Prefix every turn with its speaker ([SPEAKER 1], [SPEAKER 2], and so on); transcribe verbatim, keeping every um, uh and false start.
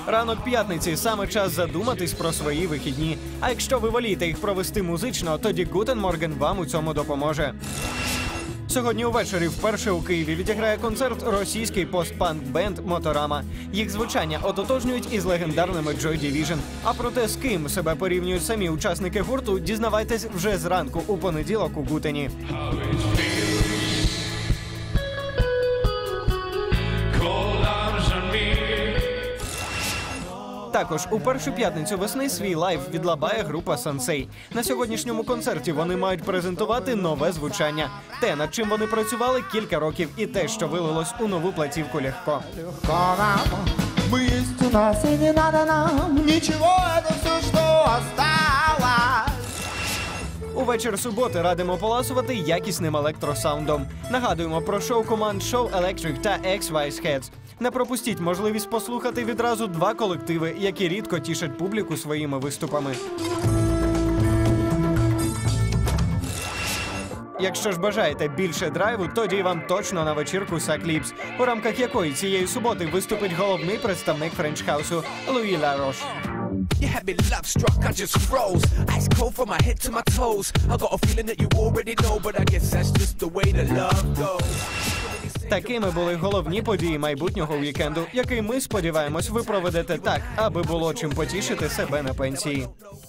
[SPEAKER 1] Ранок п'ятниці – саме час задуматись про свої вихідні. А якщо ви волієте їх провести музично, тоді Guten Morgen вам у цьому допоможе. Сьогодні увечері вперше у Києві відіграє концерт російський постпанк-бенд «Моторама». Їх звучання ототожнюють із легендарними Joy Division. А про те, з ким себе порівнюють самі учасники гурту, дізнавайтесь вже зранку у понеділок у Гутені. Також у першу п'ятницю весни свій лайв відлабає група «Сансей». На сьогоднішньому концерті вони мають презентувати нове звучання. Те, над чим вони працювали кілька років, і те, що вилилось у нову платівку «Легко».
[SPEAKER 2] Мы есть у нас, и не надо нам ничего, это все, что осталось.
[SPEAKER 1] Увечір суботи радимо поласувати якісним електросаундом. Нагадуємо про шоу команд Show Electric та X-Wise Heads. Не пропустіть можливість послухати відразу два колективи, які рідко тішать публіку своїми виступами. Якщо ж бажаєте більше драйву, тоді вам точно на вечірку «Сакліпс», у рамках якої цієї суботи виступить головний представник френч-хаусу Луї Ларош.
[SPEAKER 3] You had me love struck, I just froze. Ice cold from my head to my toes. I got a feeling that you already know, but I guess that's just the way the love goes.
[SPEAKER 1] Такими були головні події майбутнього вікенду, який ми сподіваємось ви проведете так, аби було чим потішити себе на пенсії.